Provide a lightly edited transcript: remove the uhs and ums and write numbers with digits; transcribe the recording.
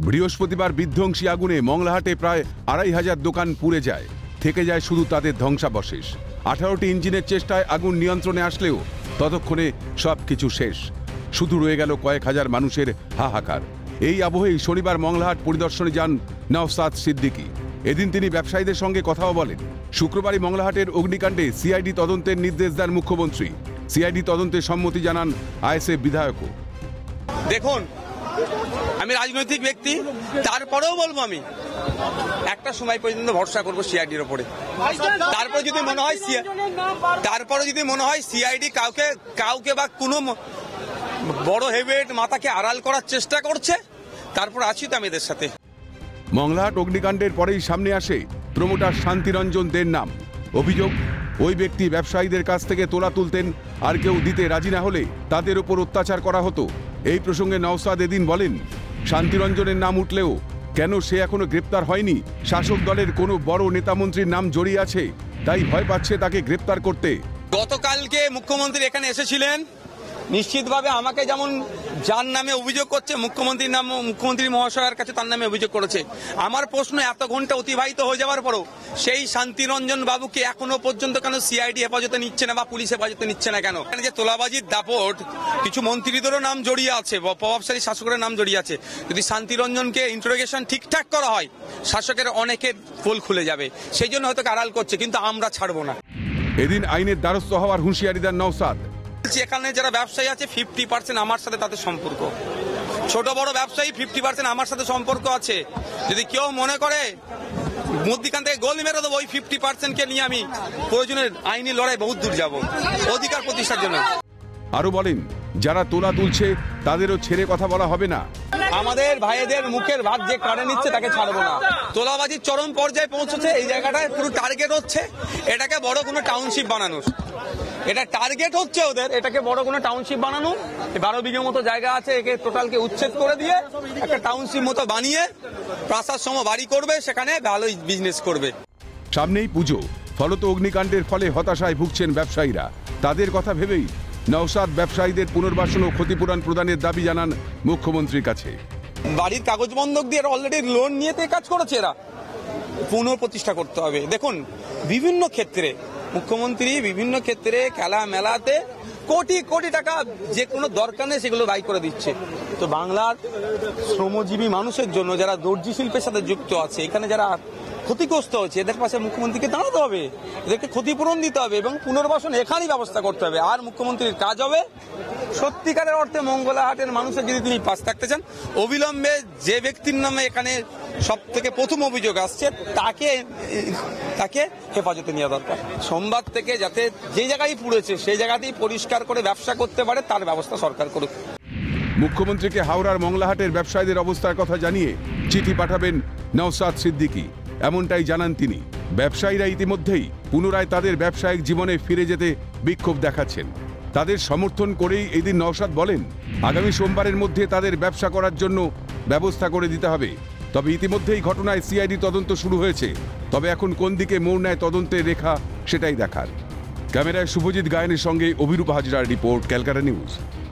বৃহস্পতিবার বিধ্বংসী আগুনে মংলাহাটে প্রায় ২৫০০ দোকান পুড়ে যায়, থেকে যায় শুধু তাদের ধ্বংসাবশেষ। ১৮টি ইঞ্জিনের চেষ্টায় আগুন নিয়ন্ত্রণে আসলেও ততক্ষণে সবকিছু শেষ, শুধু রয়ে গেল কয়েক হাজার মানুষের হাহাকার। এই আবহেই শনিবার মংলাহাট পরিদর্শনে যান নওশাদ সিদ্দিকী। এদিন তিনি ব্যবসায়ীদের সঙ্গে কথাও বলেন। শুক্রবারই মংলাহাটের অগ্নিকাণ্ডে সিআইডি তদন্তের নির্দেশ দেন মুখ্যমন্ত্রী। সিআইডি তদন্তে সম্মতি জানান আইএসএফ বিধায়কও। দেখুন, আমি রাজনৈতিক ব্যক্তি, তারপরেও বলবো আমি একটা সময় পর্যন্ত ভরসা করবো সিআইডির ওপরে। তারপরে যদি মনে হয় সিআইডি কাউকে বা কোনো বড় হেভিওয়েট মাথাকে আড়াল করার চেষ্টা করছে, তারপর আছি তো আমি এদের সাথে। মংলাহাট অগ্নিকাণ্ডের পরেই সামনে আসে প্রমোটার শান্তিরঞ্জন দের নাম। অভিযোগ, ওই ব্যক্তি ব্যবসায়ীদের কাছ থেকে তোলা তুলতেন, আর কেউ দিতে রাজি না হলে তাদের উপর অত্যাচার করা হতো। এই প্রসঙ্গে নওশাদ এদিন বলেন, শান্তিরঞ্জনের নাম উঠলেও কেন সে এখনো গ্রেপ্তার হয়নি? শাসক দলের কোনো বড় নেতামন্ত্রীর নাম জড়িয়ে আছে, তাই ভয় পাচ্ছে তাকে গ্রেপ্তার করতে। গতকালকে মুখ্যমন্ত্রী এখানে এসেছিলেন, নিশ্চিতভাবে আমাকে যেমন যার নামে অভিযোগ করছে মুখ্যমন্ত্রী মহাশয়ের কাছে তার নামে অভিযোগ করেছে। আমার প্রশ্ন, এত ঘন্টা অতিবাহিত হয়ে যাওয়ার পরও সেই শান্তিরঞ্জন বাবুকে এখনো পর্যন্ত কেন সিআইডি হেফাজতে নিচ্ছে না বা পুলিশ হেফাজতে নিচ্ছে না কেন? যে তোলাবাজির দাপট, কিছু মন্ত্রীদেরও নাম জড়িয়ে আছে, প্রভাবশালী শাসকের নাম জড়িয়ে আছে। যদি শান্তিরঞ্জনকে ইন্টারোগেশন ঠিকঠাক করা হয়, শাসকের অনেকের পোল খুলে যাবে। সেই জন্য হয়তো আড়াল করছে, কিন্তু আমরা ছাড়বো না। এদিন আইনের দ্বারস্থ হওয়ার হুঁশিয়ারি দেন নওশাদ। এখানে যারা ব্যবসায়ী আছে 50% আমার সাথে তাদের সম্পর্ক, ছোট বড় ব্যবসায়ী 50% আমার সাথে সম্পর্ক আছে। যদি কেউ মনে করে মধ্যখান থেকে গোল মেরে দেবো, ওই 50%কে নিয়ে আমি প্রয়োজনের আইনি লড়াই বহুত দূর যাব অধিকার প্রতিষ্ঠার জন্য। আরো বলেন, যারা তোলা তুলছে তাদেরও ছেড়ে কথা বলা হবে না। আমাদের ভাইদের মুখের ভাত যে কাড়ে নিচ্ছে তাকে ছাড়বো না। তোলাবাজির চরম পর্যায়ে পৌঁছেছে, এই জায়গাটায় পুরো টার্গেট হচ্ছে এটাকে বড় কোনো টাউনশিপ বানানোর। এটা টার্গেট হচ্ছে ওদের, এটাকে বড় কোনো টাউনশিপ বানানো। 12 বিঘে মতো জায়গা আছে, একে টোটালকে উচ্ছেদ করে দিয়ে একটা টাউনশিপ মতো বানিয়ে প্রাসাদ সম বাড়ি করবে, সেখানে ভালোই বিজনেস করবে। সামনেই পুজো, ফলত অগ্নিকাণ্ডের ফলে হতাশায় ভুগছেন ব্যবসায়ীরা। তাদের কথা ভেবেই নওশাদ ব্যবসায়ীদের পুনর্বাসন ও ক্ষতিপূরণ প্রদানের দাবি জানান মুখ্যমন্ত্রীর কাছে। বাড়ির কাগজ বন্ধক দিয়ে অলরেডি লোন নিয়ে কাজ করেছে, এরা পুনঃপ্রতিষ্ঠা করতে হবে। দেখুন, বিভিন্ন ক্ষেত্রে মুখ্যমন্ত্রী বিভিন্ন ক্ষেত্রে খেলা মেলাতে কোটি কোটি টাকা যে কোনো দরকার নেই সেগুলো ব্যয় করে দিচ্ছে। তো বাংলার শ্রমজীবী মানুষের জন্য, যারা দর্জি শিল্পের সাথে যুক্ত আছে, এখানে যারা ক্ষতিগ্রস্ত হচ্ছে, এদের পাশে মুখ্যমন্ত্রীকে দাঁড়াতে হবে, এদেরকে ক্ষতিপূরণ দিতে হবে এবং পুনর্বাসন এখানেই ব্যবস্থা করতে হবে। আর মুখ্যমন্ত্রীর কাজ হবে সত্যিকারের অর্থে মঙ্গলাহাটের মানুষের যদি তিনি পাশে থাকতে চান, অবিলম্বে যে ব্যক্তির নামে এখানে সব থেকে প্রথম অভিযোগ আসছে তাকে হেফাজতে নেওয়া দরকার। সোমবার থেকে যাতে যে জায়গায় পুড়েছে সেই জায়গাতেই পরিষ্কার করে ব্যবসা করতে পারে, তার ব্যবস্থা সরকার করুক। মুখ্যমন্ত্রীকে হাওড়ার মংলাহাটের ব্যবসায়ীদের অবস্থার কথা জানিয়ে চিঠি পাঠাবেন নওশাদ সিদ্দিকী, এমনটাই জানান তিনি। ব্যবসায়ীরা ইতিমধ্যেই পুনরায় তাদের ব্যবসায়িক জীবনে ফিরে যেতে বিক্ষোভ দেখাচ্ছেন। তাদের সমর্থন করেই এদিন নওশাদ বলেন, আগামী সোমবারের মধ্যে তাদের ব্যবসা করার জন্য ব্যবস্থা করে দিতে হবে। তবে ইতিমধ্যেই ঘটনায় সিআইডি তদন্ত শুরু হয়েছে, তবে এখন কোন দিকে মোড় নেয় তদন্তের রেখা সেটাই দেখার। ক্যামেরায় শুভজিৎ গায়নের সঙ্গে অভিরূপ হাজরার রিপোর্ট, ক্যালকাটা নিউজ।